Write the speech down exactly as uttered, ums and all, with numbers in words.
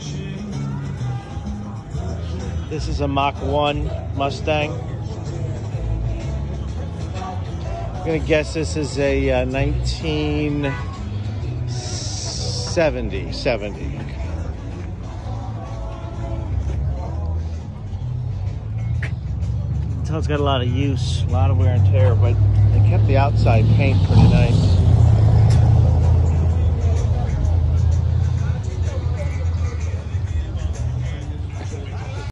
This is a Mach one Mustang. I'm gonna guess this is a uh, nineteen seventy. seventy. It's got a lot of use, a lot of wear and tear, but they kept the outside paint pretty nice.